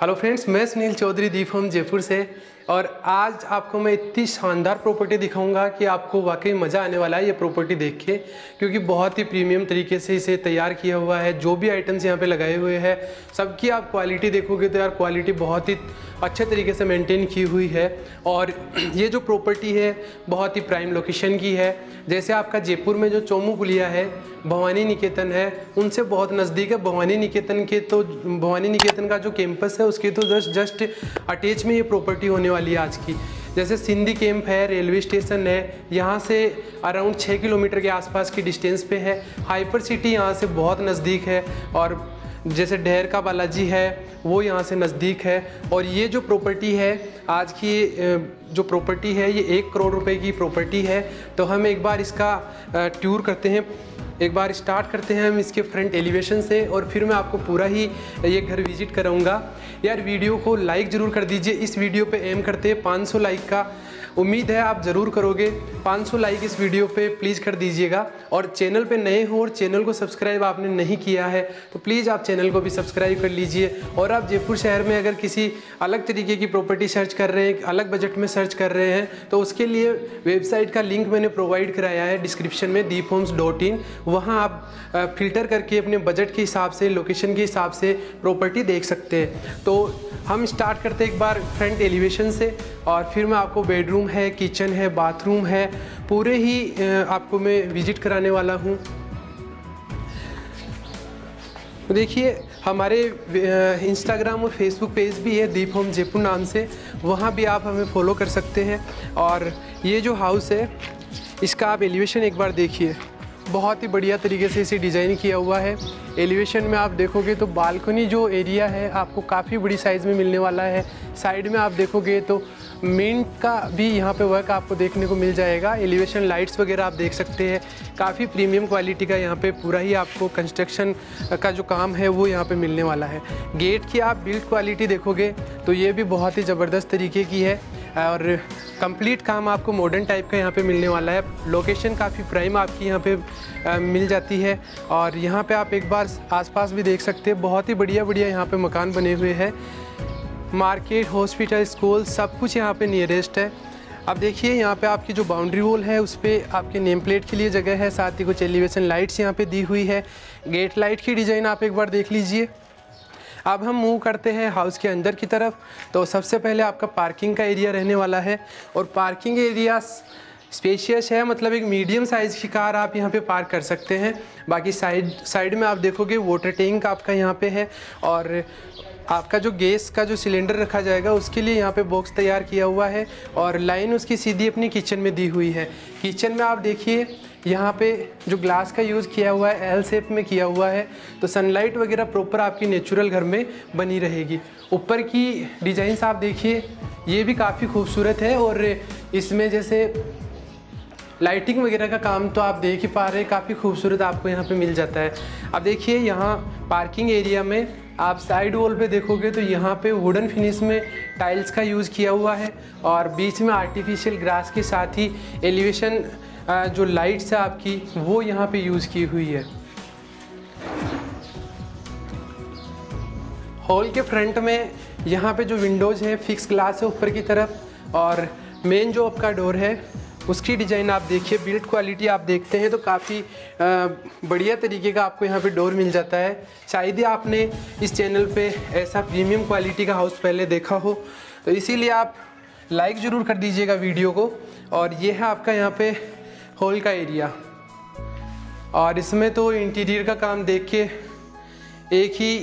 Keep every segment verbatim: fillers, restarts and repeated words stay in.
Hello friends, मैं Sunil Chaudhary Deep home Jaipur से। और आज आपको मैं इतनी शानदार प्रॉपर्टी दिखाऊंगा कि आपको वाकई मज़ा आने वाला है ये प्रॉपर्टी देख के, क्योंकि बहुत ही प्रीमियम तरीके से इसे तैयार किया हुआ है। जो भी आइटम्स यहाँ पे लगाए हुए हैं सबकी आप क्वालिटी देखोगे तो यार क्वालिटी बहुत ही अच्छे तरीके से मेंटेन की हुई है। और ये जो प्रॉपर्टी है बहुत ही प्राइम लोकेशन की है। जैसे आपका जयपुर में जो चोमू पुलिया है, भवानी निकेतन है, उनसे बहुत नज़दीक है। भवानी निकेतन के तो भवानी निकेतन का जो कैंपस है उसके तो जस्ट जस्ट अटैच में ये प्रॉपर्टी होने वाली है आज की। जैसे सिंधी कैंप है, रेलवे स्टेशन है, यहाँ से अराउंड छः किलोमीटर के आसपास की डिस्टेंस पे है। हाइपर सिटी यहाँ से बहुत नज़दीक है। और जैसे ढेर का बालाजी है वो यहाँ से नज़दीक है। और ये जो प्रॉपर्टी है आज की जो प्रॉपर्टी है ये एक करोड़ रुपए की प्रॉपर्टी है। तो हम एक बार इसका टूर करते हैं, एक बार स्टार्ट करते हैं हम इसके फ्रंट एलिवेशन से, और फिर मैं आपको पूरा ही ये घर विजिट कराऊंगा। यार वीडियो को लाइक ज़रूर कर दीजिए। इस वीडियो पे एम करते हैं पाँच सौ लाइक का, उम्मीद है आप ज़रूर करोगे। पाँच सौ लाइक इस वीडियो पे प्लीज़ कर दीजिएगा। और चैनल पे नए हो और चैनल को सब्सक्राइब आपने नहीं किया है तो प्लीज़ आप चैनल को भी सब्सक्राइब कर लीजिए। और आप जयपुर शहर में अगर किसी अलग तरीके की प्रॉपर्टी सर्च कर रहे हैं, अलग बजट में सर्च कर रहे हैं, तो उसके लिए वेबसाइट का लिंक मैंने प्रोवाइड कराया है डिस्क्रिप्शन में, दीप होम्स डॉट इन। वहाँ आप फिल्टर करके अपने बजट के हिसाब से, लोकेशन के हिसाब से प्रॉपर्टी देख सकते हैं। तो हम स्टार्ट करते हैं एक बार फ्रंट एलिवेशन से, और फिर मैं आपको बेडरूम है, किचन है, बाथरूम है, पूरे ही आपको मैं विजिट कराने वाला हूँ। देखिए हमारे इंस्टाग्राम और फेसबुक पेज भी है दीप होम जयपुर नाम से, वहाँ भी आप हमें फॉलो कर सकते हैं। और ये जो हाउस है इसका आप एलिवेशन एक बार देखिए, बहुत ही बढ़िया तरीके से इसे डिज़ाइन किया हुआ है। एलिवेशन में आप देखोगे तो बालकनी जो एरिया है आपको काफ़ी बड़ी साइज़ में मिलने वाला है। साइड में आप देखोगे तो मिंट का भी यहाँ पे वर्क आपको देखने को मिल जाएगा। एलिवेशन लाइट्स वगैरह आप देख सकते हैं, काफ़ी प्रीमियम क्वालिटी का यहाँ पे पूरा ही आपको कंस्ट्रक्शन का जो काम है वो यहाँ पे मिलने वाला है। गेट की आप बिल्ड क्वालिटी देखोगे तो ये भी बहुत ही ज़बरदस्त तरीके की है, और कंप्लीट काम आपको मॉडर्न टाइप का यहाँ पे मिलने वाला है। लोकेशन काफ़ी प्राइम आपकी यहाँ पे आ, मिल जाती है। और यहाँ पे आप एक बार आसपास भी देख सकते हैं, बहुत ही बढ़िया बढ़िया यहाँ पे मकान बने हुए हैं। मार्केट, हॉस्पिटल, स्कूल सब कुछ यहाँ पे नियरेस्ट है। अब देखिए यहाँ पे आपकी जो बाउंड्री वॉल है उस पर आपके नेम प्लेट के लिए जगह है, साथ ही कुछ एलिवेशन लाइट्स यहाँ पे दी हुई है। गेट लाइट की डिज़ाइन आप एक बार देख लीजिए। अब हम मूव करते हैं हाउस के अंदर की तरफ। तो सबसे पहले आपका पार्किंग का एरिया रहने वाला है, और पार्किंग एरिया स्पेशियस है, मतलब एक मीडियम साइज़ की कार आप यहाँ पे पार्क कर सकते हैं। बाकी साइड साइड में आप देखोगे वाटर टैंक आपका यहाँ पे है, और आपका जो गैस का जो सिलेंडर रखा जाएगा उसके लिए यहाँ पे बॉक्स तैयार किया हुआ है, और लाइन उसकी सीधी अपनी किचन में दी हुई है। किचन में आप देखिए यहाँ पे जो ग्लास का यूज़ किया हुआ है एल शेप में किया हुआ है, तो सनलाइट वगैरह प्रॉपर आपकी नेचुरल घर में बनी रहेगी। ऊपर की डिज़ाइंस आप देखिए, ये भी काफ़ी खूबसूरत है। और इसमें जैसे लाइटिंग वगैरह का काम तो आप देख ही पा रहे हैं, काफ़ी खूबसूरत आपको यहाँ पे मिल जाता है। अब देखिए यहाँ पार्किंग एरिया में आप साइड वॉल पे देखोगे तो यहाँ पे वुडन फिनिश में टाइल्स का यूज़ किया हुआ है, और बीच में आर्टिफिशियल ग्रास के साथ ही एलिवेशन जो लाइट्स है आपकी वो यहाँ पे यूज़ की हुई है। हॉल के फ्रंट में यहाँ पे जो विंडोज़ है फिक्स ग्लास है ऊपर की तरफ, और मेन जो आपका डोर है उसकी डिज़ाइन आप देखिए, बिल्ड क्वालिटी आप देखते हैं तो काफ़ी बढ़िया तरीके का आपको यहाँ पे डोर मिल जाता है। शायद ही आपने इस चैनल पे ऐसा प्रीमियम क्वालिटी का हाउस पहले देखा हो, तो इसीलिए आप लाइक ज़रूर कर दीजिएगा वीडियो को। और ये है आपका यहाँ पे हॉल का एरिया, और इसमें तो इंटीरियर का काम देख के एक ही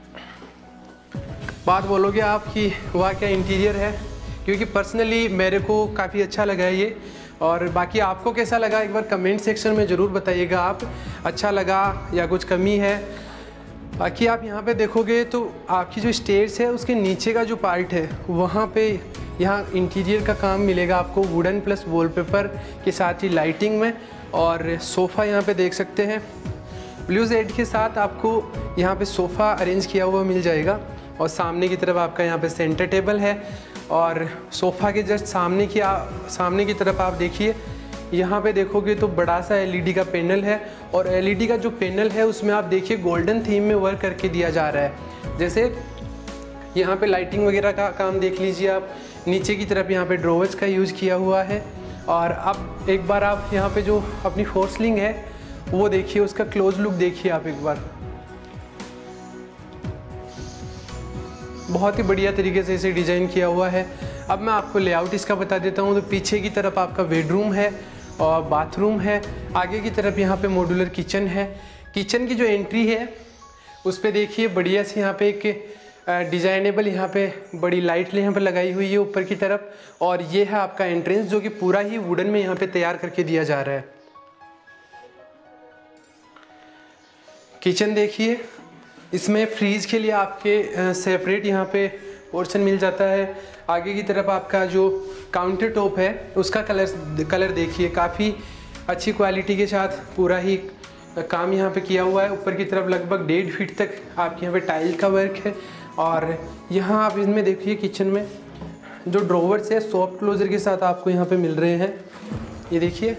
बात बोलोगे आप कि वाह क्या इंटीरियर है, क्योंकि पर्सनली मेरे को काफ़ी अच्छा लगा है ये। और बाकी आपको कैसा लगा एक बार कमेंट सेक्शन में ज़रूर बताइएगा, आप अच्छा लगा या कुछ कमी है। बाकी आप यहाँ पे देखोगे तो आपकी जो स्टेयर्स है उसके नीचे का जो पार्ट है वहाँ पे यहाँ इंटीरियर का काम मिलेगा आपको, वुडन प्लस वॉलपेपर के साथ ही लाइटिंग में। और सोफ़ा यहाँ पे देख सकते हैं ब्लू जेड के साथ आपको यहाँ पे सोफ़ा अरेंज किया हुआ मिल जाएगा। और सामने की तरफ आपका यहाँ पे सेंटर टेबल है, और सोफ़ा के जस्ट सामने की आ, सामने की तरफ आप देखिए यहाँ पे देखोगे तो बड़ा सा एलईडी का पैनल है, और एलईडी का जो पैनल है उसमें आप देखिए गोल्डन थीम में वर्क करके दिया जा रहा है। जैसे यहाँ पे लाइटिंग वगैरह का काम देख लीजिए आप। नीचे की तरफ यहाँ पे ड्रॉवर्स का यूज़ किया हुआ है। और अब एक बार आप यहाँ पे जो अपनी फोर सीलिंग है वो देखिए, उसका क्लोज लुक देखिए आप एक बार। बहुत ही बढ़िया तरीके से इसे डिज़ाइन किया हुआ है। अब मैं आपको लेआउट इसका बता देता हूँ। तो पीछे की तरफ आपका बेडरूम है और बाथरूम है। आगे की तरफ यहाँ पे मॉड्यूलर किचन है। किचन की जो एंट्री है उस पर देखिए बढ़िया से यहाँ पे एक डिजाइनेबल यहाँ पे बड़ी लाइट यहाँ पे लगाई हुई है ऊपर की तरफ। और ये है आपका एंट्रेंस, जो कि पूरा ही वुडन में यहाँ पे तैयार करके दिया जा रहा है। किचन देखिए, इसमें फ्रीज के लिए आपके सेपरेट यहाँ पे पोर्शन मिल जाता है। आगे की तरफ आपका जो काउंटर टॉप है उसका कलर कलर देखिए, काफ़ी अच्छी क्वालिटी के साथ पूरा ही काम यहाँ पे किया हुआ है। ऊपर की तरफ लगभग डेढ़ फीट तक आपके यहाँ पे टाइल का वर्क है। और यहाँ आप इसमें देखिए किचन में जो ड्रॉवर्स है सॉफ्ट क्लोजर के साथ आपको यहाँ पे मिल रहे हैं। ये देखिए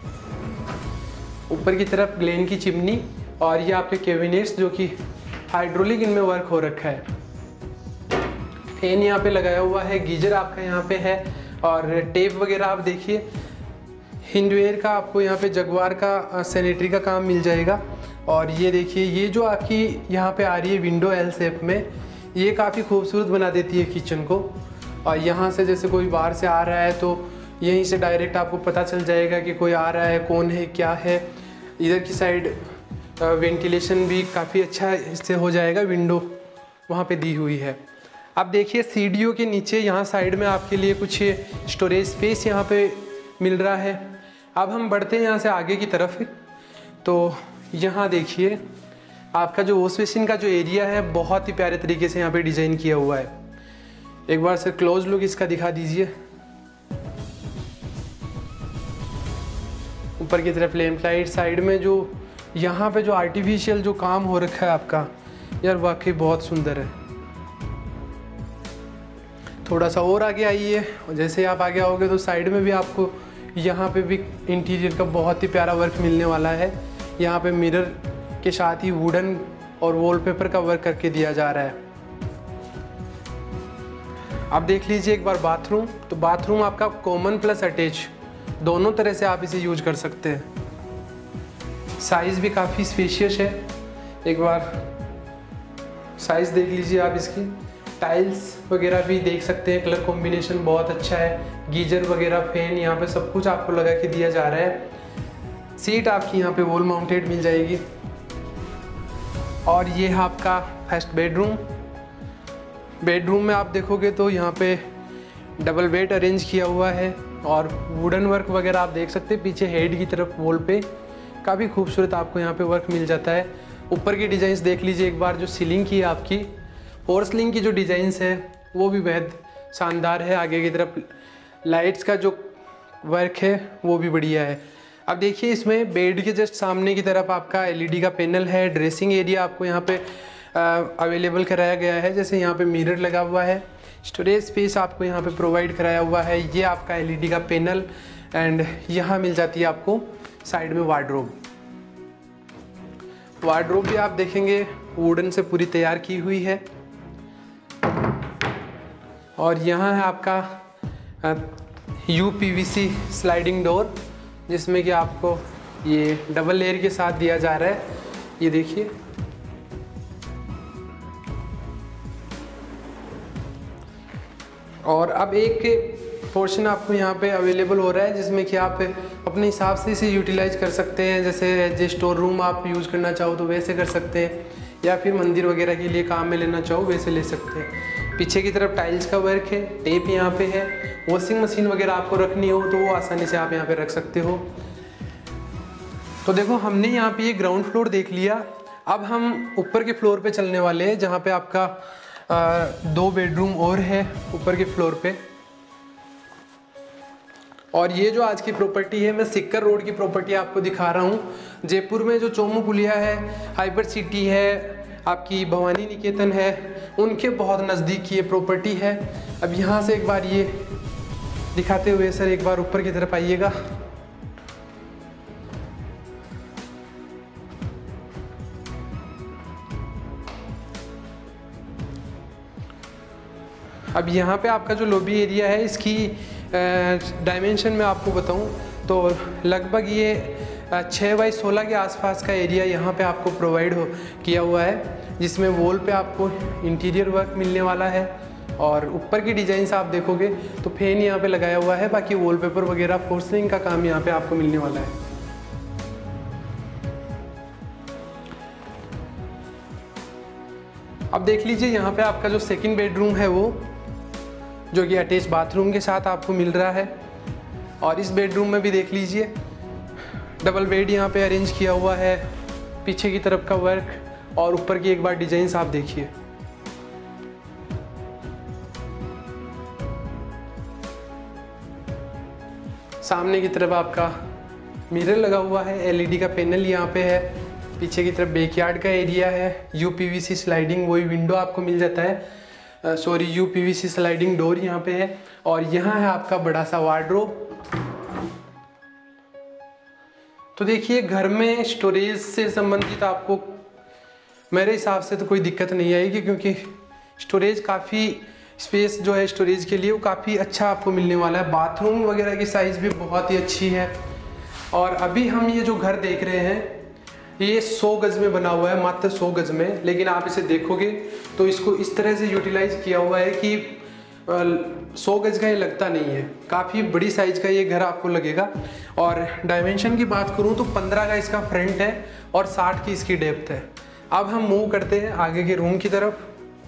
ऊपर की तरफ ग्लेन की चिमनी और ये आपके कैबिनेट्स जो कि हाइड्रोलिक इनमें वर्क हो रखा है। फैन यहाँ पे लगाया हुआ है, गीजर आपका यहाँ पे है। और टेप वगैरह आप देखिए, हिंडवेयर का आपको यहाँ पे जगवार का सैनिटरी का काम मिल जाएगा। और ये देखिए ये जो आपकी यहाँ पे आ रही है विंडो एल शेप में, ये काफ़ी खूबसूरत बना देती है किचन को। और यहाँ से जैसे कोई बाहर से आ रहा है तो यहीं से डायरेक्ट आपको पता चल जाएगा कि कोई आ रहा है, कौन है, क्या है। इधर की साइड वेंटिलेशन भी काफ़ी अच्छा इससे हो जाएगा, विंडो वहाँ पे दी हुई है। अब देखिए सीढ़ियों के नीचे यहाँ साइड में आपके लिए कुछ स्टोरेज स्पेस यहाँ पे मिल रहा है। अब हम बढ़ते हैं यहाँ से आगे की तरफ। तो यहाँ देखिए आपका जो वॉश बेसिन का जो एरिया है बहुत ही प्यारे तरीके से यहाँ पे डिज़ाइन किया हुआ है। एक बार सर क्लोज लुक इसका दिखा दीजिए। ऊपर की तरफ लैंप लाइट, साइड में जो यहाँ पे जो आर्टिफिशियल जो काम हो रखा है आपका, यार वाकई बहुत सुंदर है। थोड़ा सा और आगे आइए, और जैसे आप आगे आओगे तो साइड में भी आपको यहाँ पे भी इंटीरियर का बहुत ही प्यारा वर्क मिलने वाला है। यहाँ पे मिरर के साथ ही वुडन और वॉलपेपर का वर्क करके दिया जा रहा है। आप देख लीजिए एक बार बाथरूम। तो बाथरूम आपका कॉमन प्लस अटैच दोनों तरह से आप इसे यूज कर सकते हैं। साइज़ भी काफ़ी स्पेशियस है। एक बार साइज़ देख लीजिए आप इसकी। टाइल्स वगैरह भी देख सकते हैं, कलर कॉम्बिनेशन बहुत अच्छा है। गीजर वगैरह, फैन, यहाँ पे सब कुछ आपको लगा के दिया जा रहा है। सीट आपकी यहाँ पे वॉल माउंटेड मिल जाएगी। और ये है आपका फर्स्ट बेडरूम। बेडरूम में आप देखोगे तो यहाँ पे डबल बेड अरेंज किया हुआ है और वुडन वर्क वगैरह आप देख सकते हैं। पीछे हेड की तरफ वॉल पे काफ़ी खूबसूरत आपको यहाँ पे वर्क मिल जाता है। ऊपर की डिज़ाइंस देख लीजिए एक बार। जो सीलिंग की है आपकी, फोर सीलिंग की जो डिज़ाइंस है वो भी बेहद शानदार है। आगे की तरफ लाइट्स का जो वर्क है वो भी बढ़िया है। अब देखिए इसमें बेड के जस्ट सामने की तरफ आपका एलईडी का पैनल है। ड्रेसिंग एरिया आपको यहाँ पे अवेलेबल कराया गया है। जैसे यहाँ पे मिरर लगा हुआ है। स्टोरेज स्पेस आपको यहाँ पे प्रोवाइड कराया हुआ है। ये आपका एलईडी का पैनल एंड यहाँ मिल जाती है आपको साइड में वार्डरोब। वार्डरोब भी आप देखेंगे वुडन से पूरी तैयार की हुई है। और यहाँ है आपका U P V C sliding door, जिसमें कि आपको ये डबल लेयर के साथ दिया जा रहा है। ये देखिए और अब एक पोर्शन आपको यहाँ पे अवेलेबल हो रहा है जिसमें कि आप अपने हिसाब से इसे यूटिलाइज कर सकते हैं। जैसे जो स्टोर रूम आप यूज़ करना चाहो तो वैसे कर सकते हैं, या फिर मंदिर वगैरह के लिए काम में लेना चाहो वैसे ले सकते हैं। पीछे की तरफ टाइल्स का वर्क है, टेप यहाँ पे है। वॉशिंग मशीन वगैरह आपको रखनी हो तो वो आसानी से आप यहाँ पे रख सकते हो। तो देखो हमने यहाँ पे ये ग्राउंड फ्लोर देख लिया। अब हम ऊपर के फ्लोर पे चलने वाले हैं, जहाँ पे आपका आ, दो बेडरूम और है ऊपर के फ्लोर पे। और ये जो आज की प्रॉपर्टी है, मैं सिक्कर रोड की प्रॉपर्टी आपको दिखा रहा हूँ। जयपुर में जो चोमू पुलिया है, हाइपर सिटी है, आपकी भवानी निकेतन है, उनके बहुत नज़दीक ये प्रॉपर्टी है। अब यहाँ से एक बार ये दिखाते हुए सर एक बार ऊपर की तरफ आइएगा। अब यहाँ पे आपका जो लॉबी एरिया है, इसकी डायमेंशन में आपको बताऊँ तो लगभग ये छः बाई सोलह के आसपास का एरिया यहाँ पे आपको प्रोवाइड हो किया हुआ है, जिसमें वॉल पे आपको इंटीरियर वर्क मिलने वाला है। और ऊपर की डिज़ाइन आप देखोगे तो फैन यहाँ पे लगाया हुआ है, बाकी वॉलपेपर वगैरह फोर्सलिंग का काम यहाँ पे आपको मिलने वाला है। अब देख लीजिए यहाँ पे आपका जो सेकंड बेडरूम है वो, जो कि अटैच बाथरूम के साथ आपको मिल रहा है। और इस बेडरूम में भी देख लीजिए डबल बेड यहाँ पे अरेंज किया हुआ है, पीछे की तरफ का वर्क और ऊपर की एक बार डिजाइन आप देखिए। सामने की तरफ आपका मिरर लगा हुआ है, एलईडी का पैनल यहाँ पे है, पीछे की तरफ बैकयार्ड का एरिया है, यूपीवीसी स्लाइडिंग वही विंडो आपको मिल जाता है, सॉरी यूपीवीसी स्लाइडिंग डोर यहाँ पे है। और यहाँ है आपका बड़ा सा वार्डरोब। तो देखिए घर में स्टोरेज से संबंधित आपको मेरे हिसाब से तो कोई दिक्कत नहीं आएगी, क्योंकि स्टोरेज काफ़ी स्पेस जो है स्टोरेज के लिए वो काफ़ी अच्छा आपको मिलने वाला है। बाथरूम वगैरह की साइज़ भी बहुत ही अच्छी है। और अभी हम ये जो घर देख रहे हैं ये सौ गज में बना हुआ है, मात्र सौ गज में, लेकिन आप इसे देखोगे तो इसको इस तरह से यूटिलाइज किया हुआ है कि सौ गज का ये लगता नहीं है, काफ़ी बड़ी साइज़ का ये घर आपको लगेगा। और डायमेंशन की बात करूँ तो पंद्रह का इसका फ्रंट है और साठ की इसकी डेप्थ है। अब हम मूव करते हैं आगे के रूम की तरफ।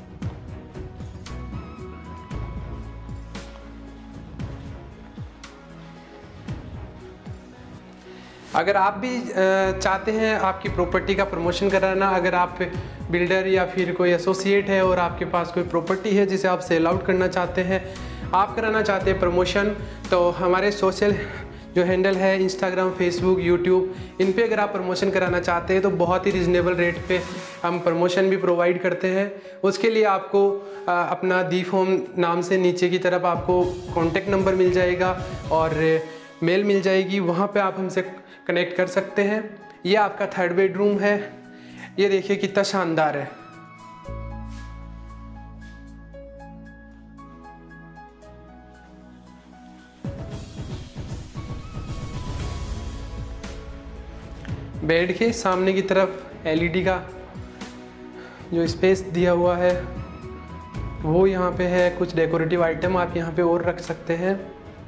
अगर आप भी चाहते हैं आपकी प्रॉपर्टी का प्रमोशन कराना, अगर आप बिल्डर या फिर कोई एसोसिएट है और आपके पास कोई प्रॉपर्टी है जिसे आप सेल आउट करना चाहते हैं, आप कराना चाहते हैं प्रमोशन, तो हमारे सोशल जो हैंडल है इंस्टाग्राम, फेसबुक, यूट्यूब, इन पे अगर आप प्रमोशन कराना चाहते हैं तो बहुत ही रिजनेबल रेट पे हम प्रमोशन भी प्रोवाइड करते हैं। उसके लिए आपको आ, अपना दीप होम नाम से नीचे की तरफ आपको कॉन्टेक्ट नंबर मिल जाएगा और मेल मिल जाएगी, वहाँ पे आप हमसे कनेक्ट कर सकते हैं। ये आपका थर्ड बेडरूम है, ये देखिए कितना शानदार है। बेड के सामने की तरफ एलईडी का जो स्पेस दिया हुआ है वो यहाँ पे है। कुछ डेकोरेटिव आइटम आप यहाँ पे और रख सकते हैं।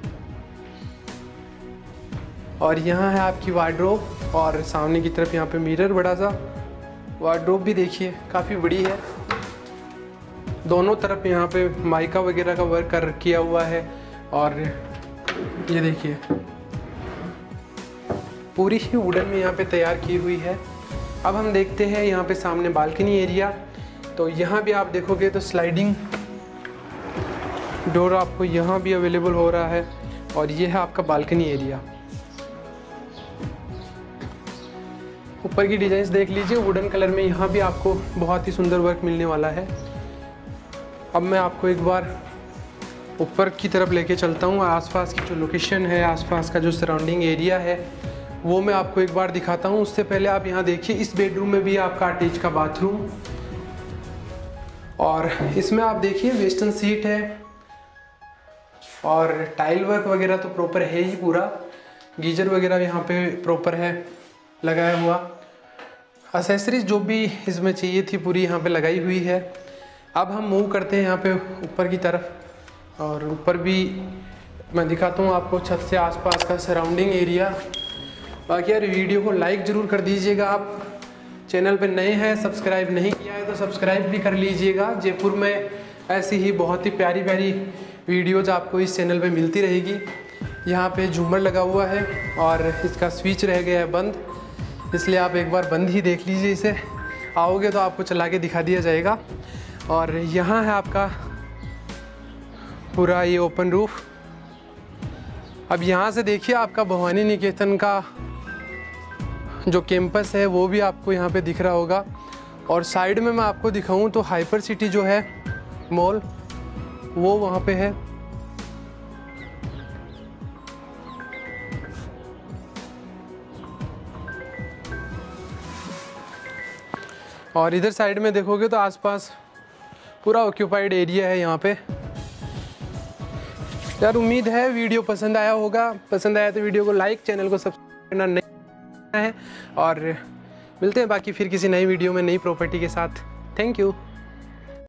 और यहाँ है आपकी वार्डरोब और सामने की तरफ यहाँ पे मिरर, बड़ा सा वार्डरोब भी देखिए काफ़ी बड़ी है। दोनों तरफ यहाँ पे माइका वगैरह का वर्क कर किया हुआ है। और ये देखिए पूरी ही वुडन में यहाँ पे तैयार की हुई है। अब हम देखते हैं यहाँ पे सामने बालकनी एरिया। तो यहाँ भी आप देखोगे तो स्लाइडिंग डोर आपको यहाँ भी अवेलेबल हो रहा है। और ये है आपका बालकनी एरिया। ऊपर की डिजाइन्स देख लीजिए वुडन कलर में, यहाँ भी आपको बहुत ही सुंदर वर्क मिलने वाला है। अब मैं आपको एक बार ऊपर की तरफ लेके चलता हूँ। आसपास की जो लोकेशन है, आसपास का जो सराउंडिंग एरिया है वो मैं आपको एक बार दिखाता हूँ। उससे पहले आप यहाँ देखिए इस बेडरूम में भी आपका अटैच का बाथरूम, और इसमें आप देखिए वेस्टर्न सीट है और टाइल वर्क वगैरह तो प्रॉपर है ही पूरा। गीजर वगैरह यहाँ पे प्रॉपर है लगाया हुआ। एक्सेसरीज जो भी इसमें चाहिए थी पूरी यहाँ पे लगाई हुई है। अब हम मूव करते हैं यहाँ पे ऊपर की तरफ, और ऊपर भी मैं दिखाता हूँ आपको छत से आसपास का सराउंडिंग एरिया। बाकी यार वीडियो को लाइक ज़रूर कर दीजिएगा। आप चैनल पे नए हैं, सब्सक्राइब नहीं किया है तो सब्सक्राइब भी कर लीजिएगा। जयपुर में ऐसी ही बहुत ही प्यारी प्यारी वीडियोज़ आपको इस चैनल पे मिलती रहेगी। यहाँ पे झूमर लगा हुआ है और इसका स्विच रह गया है बंद, इसलिए आप एक बार बंद ही देख लीजिए इसे। आओगे तो आपको चला के दिखा दिया जाएगा। और यहाँ है आपका पूरा ये ओपन रूफ। अब यहाँ से देखिए आपका भवानी निकेतन का जो कैंपस है वो भी आपको यहाँ पे दिख रहा होगा। और साइड में मैं आपको दिखाऊं तो हाइपर सिटी जो है मॉल वो वहाँ पे है। और इधर साइड में देखोगे तो आसपास पूरा ऑक्यूपाइड एरिया है यहाँ पे। यार उम्मीद है वीडियो पसंद आया होगा। पसंद आया तो वीडियो को लाइक, चैनल को सब्सक्राइब करना नहीं है और मिलते हैं बाकी फिर किसी नई वीडियो में नई प्रॉपर्टी के साथ। Thank you.